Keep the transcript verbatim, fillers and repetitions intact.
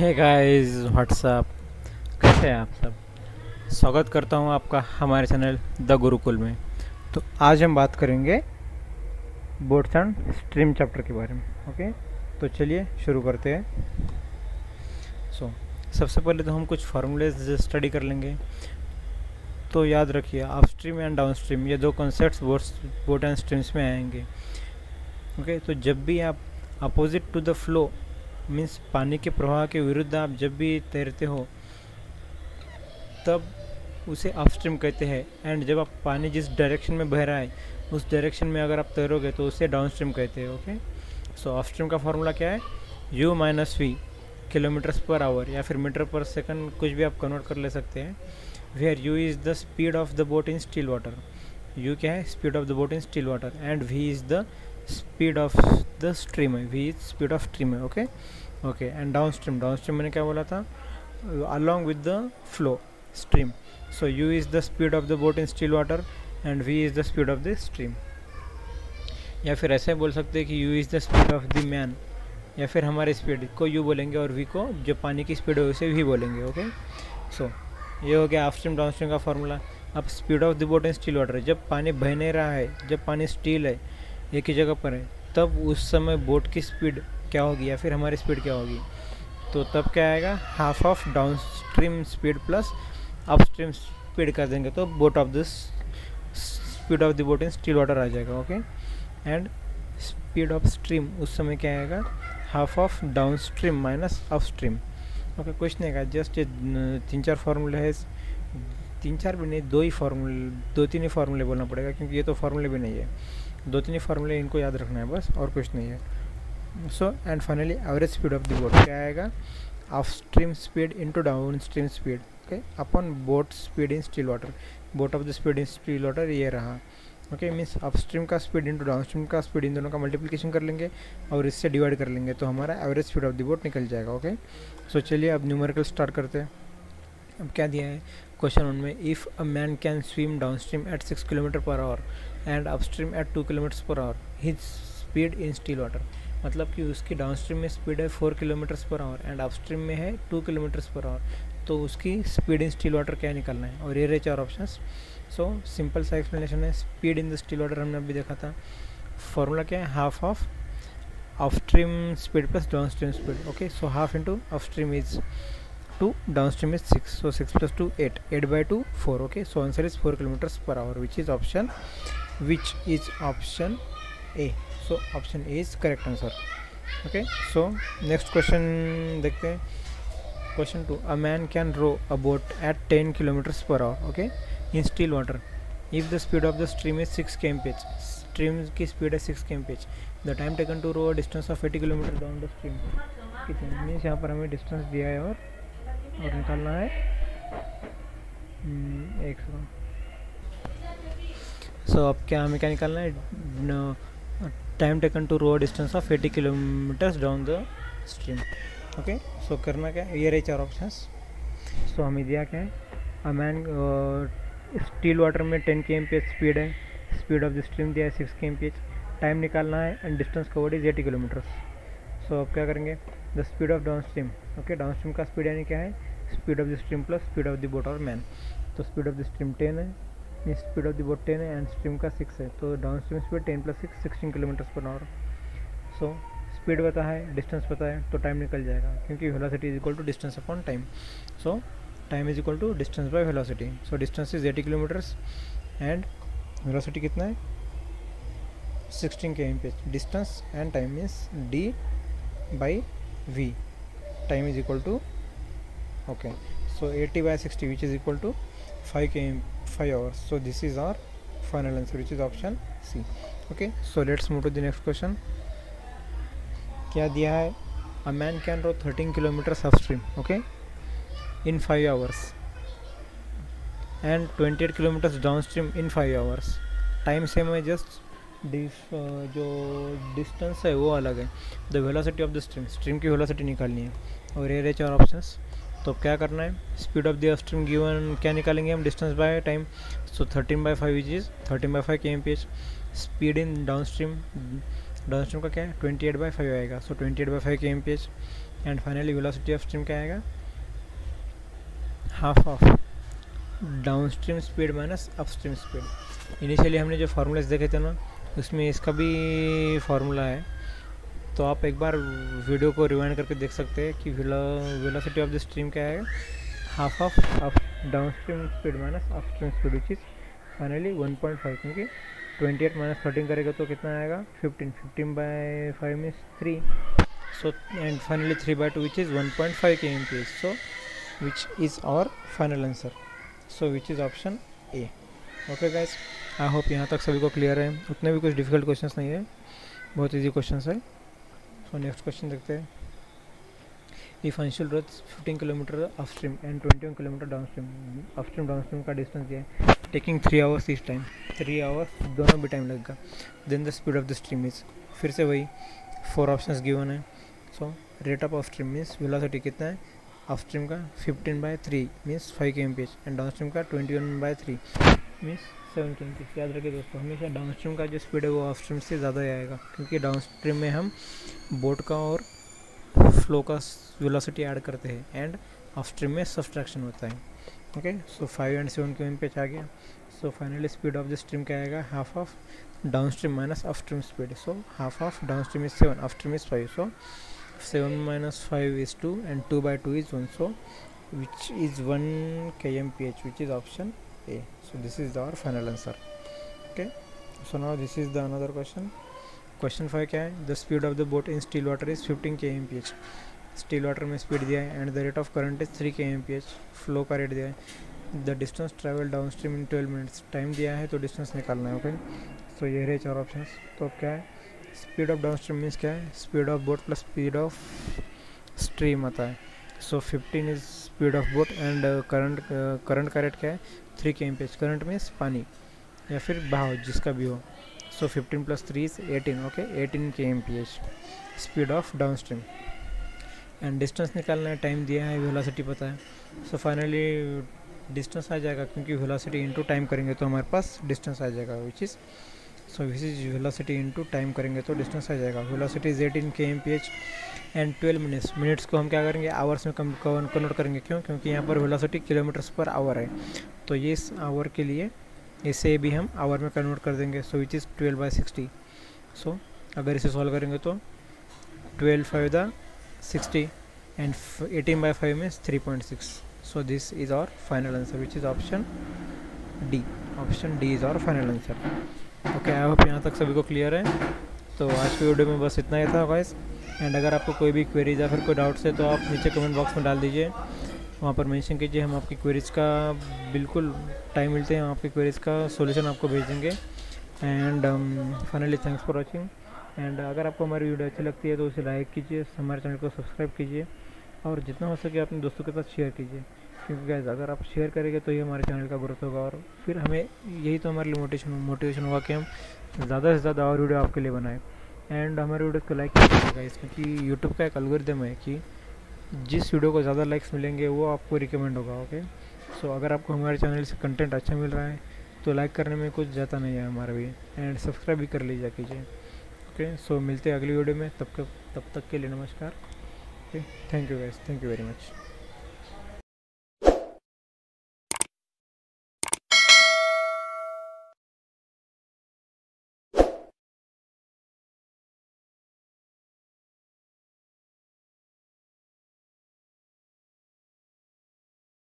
Hey guys what's up, कैसे हैं आप सब। स्वागत करता हूं आपका हमारे चैनल द गुरुकुल में। तो आज हम बात करेंगे बोट्स एंड स्ट्रीम चैप्टर के बारे में। ओके, तो चलिए शुरू करते हैं। सो so, सबसे पहले तो हम कुछ फार्मूलेज स्टडी कर लेंगे। तो याद रखिए, अपस्ट्रीम एंड डाउनस्ट्रीम ये दो concepts boats boat and streams में आएंगे। ओके okay, तो जब भी आप opposite to the flow means पानी के प्रवाह के विरुद्ध आप जब भी तैरते हो तब उसे अपस्ट्रीम कहते हैं। एंड जब आप पानी जिस डायरेक्शन में बह रहा है उस डायरेक्शन में अगर आप तैरोगे तो उसे डाउनस्ट्रीम कहते हैं। ओके, सो अपस्ट्रीम का फॉर्मूला क्या है? U minus v kilometres per hour या फिर मीटर पर सेकंड, कुछ भी आप कन्वर्ट कर ले सकते हैं। Where u is the speed of the boat in still water. U क्या है? Speed of the boat in still water. And v is the speed of the stream है। V is speed of stream है। Okay okay and down stream, down stream मैंने क्या बोला था? Along with the flow stream. So u is the speed of the boat in still water and v is the speed of the stream. या फिर ऐसे बोल सकते हैं कि u is the speed of the man, या फिर हमारे स्पीड को यू बोलेंगे और वी को जो पानी की स्पीड है उसे वी बोलेंगे। ओके, सो ये हो गया अपस्ट्रीम डाउन स्ट्रीम का फॉर्मूला। अब speed of the boat in still water, जब पानी बह नहीं रहा है, जब पानी स्टील है, एक ही जगह पर है, तब उस समय बोट की स्पीड क्या होगी या फिर हमारी स्पीड क्या होगी? तो तब क्या आएगा? Half of down stream speed plus upstream speed कर देंगे तो boat of this speed of the boat in still water आ जाएगा। Okay, and speed of stream उस समय क्या आएगा? Half of down stream minus up stream. Okay, कुछ नहीं का, जस्ट ये तीन चार फार्मूले है, तीन चार भी नहीं, दो ही फार्मूले, दो तीन ही फार्मूले बोलना पड़ेगा क्योंकि ये तो फार्मूले भी नहीं है, दो तीन ही फार्मूले इनको याद रखना है बस, और कुछ नहीं है। So and finally average speed of the boat क्या आएगा? Up stream speed into down stream speed. Okay, upon boat speed in still water. Boat of the speed in still water ये रहा। ओके, मीन्स अप स्ट्रीम का speed into down stream का speed, इन दोनों का multiplication कर लेंगे और इससे डिवाइड कर लेंगे तो हमारा average speed of the boat निकल जाएगा। ओके, सो चलिए अब न्यूमेरिकल स्टार्ट करते हैं। अब क्या दिया है क्वेश्चन वन में? If a man can swim down stream at six kilometre per hour and upstream at two kilometres per hour, his speed in still water. मतलब कि उसकी डाउन स्ट्रीम में स्पीड है four kilometres per hour and upstream में है to kilometres per our, तो उसकी speed in still water क्या निकालना है? और ये रहे चार ऑप्शंस। सो सिंपल सा एक्सप्लेनेशन है। Speed in the still water हमने अभी देखा था, फॉर्मूला क्या है? Half of upstream speed plus down stream speed. Okay, so half into upstream is two, downstream is six, so six plus two eight, eight by two four. Okay, so answer is four kilometers per hour, which is option which is option A. So option A is correct answer. Okay, so next question देखते हैं। Question two, a man can row a boat at ten kilometers per hour, okay, in still water if the speed of the stream is six kilometers per hour. stream की speed है six kilometers per hour. the time taken to row a distance of eighty kilometers down the stream कितना means यहाँ पर हमें distance दिया है और और निकालना है एक सेकंड। सो अब क्या हमें क्या निकालना है? Time taken to row distance of eighty kilometres down the stream. Okay, so करना क्या है? ये रहे चार ऑप्शंस। सो हमें दिया क्या है? अ मैन स्टिल वाटर में ten K M P H speed है, स्पीड ऑफ द स्ट्रीम दिया है सिक्स के एम पी एच, टाइम निकालना है and distance covered is eighty kilometres. So अब क्या करेंगे? The speed of down stream. Okay, down stream का स्पीड यानी क्या है? Speed of the stream plus speed of the boat और मैन। तो speed of the stream ten है, mean speed of the boat ten है एंड स्ट्रीम का six है, तो down stream speed ten plus six sixteen kilometres per hour. So speed पता है, distance पता है, तो टाइम निकल जाएगा क्योंकि velocity is equal to distance upon time. So time is equal to distance by velocity. So distance is eighty kilometres and velocity कितना है? Sixteen K M P H. Distance and time means D by v, time is equal to, okay, so eighty by sixty which is equal to five km five hours. So this is our final answer which is option C. Okay, so let's move to the next question. क्या दिया है? a man can row thirteen kilometers upstream, okay, in five hours and twenty-eight kilometers downstream in five hours. Time same है, just this जो distance है वो अलग है। The velocity of the stream, stream की वेलोसिटी निकालनी है और ये रहे चार ऑप्शंस। तो क्या करना है? Speed of the stream given क्या निकालेंगे हम? Distance by time. So thirteen by five is thirteen by five K M P H. Speed in down stream, down stream का क्या है? ट्वेंटी एट बाई फाइव आएगा, so twenty eight by five K M P H. And finally velocity of stream क्या आएगा, half of down stream speed minus upstream speed. Initially हमने जो formulas देखे थे ना, उसमें इसका भी फार्मूला है, तो आप एक बार वीडियो को रिवाइंड करके देख सकते हैं कि वेलोसिटी ऑफ द स्ट्रीम क्या है, half of up down stream speed minus upstream speed which is finally one point five, क्योंकि ट्वेंटी एट माइनस थर्टीन करेगा तो कितना आएगा, fifteen, fifteen by five means three, so and finally three by two which is one point five K M P H, so which is our final answer, so which is option A. Okay guys, I hope यहाँ तक सभी को clear है, उतने भी कुछ difficult questions नहीं है, बहुत इजी क्वेश्चंस है। सो नेक्स्ट क्वेश्चन देखते हैं। इफ अंशुल रथ fifteen kilometre upstream and twenty one kilometre downstream, upstream downstream का डिस्टेंस दिया है, टेकिंग थ्री आवर्स इस टाइम, थ्री आवर्स दोनों भी टाइम लगेगा, then the speed of the stream is, फिर से वही फोर ऑप्शंस गिवन है। So rate of upstream means velocity कितना है, अपस्ट्रीम का fifteen by three means five K M P H and downstream का twenty one by three means seven K M P H. याद रखिए दोस्तों, हमेशा downstream का जो स्पीड है वो अपस्ट्रीम से ज़्यादा ही आएगा, क्योंकि डाउनस्ट्रीम में हम बोट का और फ्लो का वेलोसिटी ऐड करते हैं एंड अपस्ट्रीम में सब्सट्रैक्शन होता है। Okay, so five and seven K M P H आ गया। So finally speed of the stream क्या आएगा, half of downstream minus upstream speed, so half of downstream is seven, upstream is five, so seven minus five is two and two by two is one, so which is one kmph, which is option A. So this is our final answer. Okay, so now this is the another question. Question five क्या है, the speed of the boat in still water is fifteen kmph, still water में speed दिया है and the rate of current is three kmph, flow का rate दिया है, the distance travel downstream in twelve minutes, time दिया है तो distance निकालना है। ओके, so ये रहे चार ऑप्शंस। तो अब क्या है, स्पीड ऑफ डाउनस्ट्रीम मीन्स क्या है, speed of boat plus speed of stream आता है, so fifteen is speed of boat and current, current का रेट क्या है, three K M P H, current means पानी या फिर बहाव जिसका भी हो, so fifteen plus three is eighteen, okay eighteen K M P H speed of downstream and distance निकालना है, टाइम दिया है, वेलोसिटी पता है, सो फाइनली डिस्टेंस आ जाएगा, क्योंकि वेलोसिटी इनटू टाइम करेंगे तो हमारे पास डिस्टेंस आ जाएगा, which is so which is velocity into time करेंगे तो डिस्टेंस आ जाएगा, velocity is eighteen K M P H and twelve minutes, minutes को हम क्या करेंगे, आवर्स में कम कन्वर्ट करेंगे, क्यों, क्योंकि यहाँ पर वेलोसिटी किलोमीटर्स पर आवर है, तो ये इस आवर के लिए इसे भी हम आवर में कन्वर्ट कर देंगे, so which is twelve by sixty. So अगर इसे सॉल्व करेंगे तो twelve five the sixty and eighteen by five means three point six, so this is our final answer, which is option D, option D is our final answer. Okay, I hope यहाँ तक सभी को clear है। तो आज की video में बस इतना ही था गाइस, एंड अगर आपको कोई भी क्वेरीज या फिर कोई डाउट्स है तो आप नीचे कमेंट बॉक्स में डाल दीजिए, वहाँ पर मेंशन कीजिए, हम आपकी क्वेरीज का बिल्कुल टाइम मिलते हैं हम आपकी क्वेरीज का सॉल्यूशन आपको भेज देंगे। And finally thanks for watching, and अगर आपको हमारी वीडियो अच्छी लगती है तो उसे लाइक कीजिए, हमारे चैनल को सब्सक्राइब कीजिए और जितना हो सके अपने दोस्तों के साथ शेयर कीजिए, क्योंकि गाइस अगर आप शेयर करेंगे तो ये हमारे चैनल का ग्रोथ होगा और फिर हमें यही तो हमारे लिए मोटिवेशन मोटिवेशन होगा कि हम ज़्यादा से ज़्यादा और वीडियो आपके लिए बनाएं। एंड हमारे वीडियो को लाइक कीजिएगा गाइस, क्योंकि यूट्यूब का एक एल्गोरिथम है कि जिस वीडियो को ज़्यादा लाइक्स मिलेंगे वो आपको रिकमेंड होगा। ओके, सो अगर आपको हमारे चैनल से कंटेंट अच्छा मिल रहा है तो लाइक करने में कुछ जाता नहीं है हमारा भी, एंड सब्सक्राइब भी कर लीजिए कीजिए। ओके, सो मिलते हैं अगली वीडियो में, तब तक तब तक के लिए नमस्कार। Okay, thank you guys, thank you very much.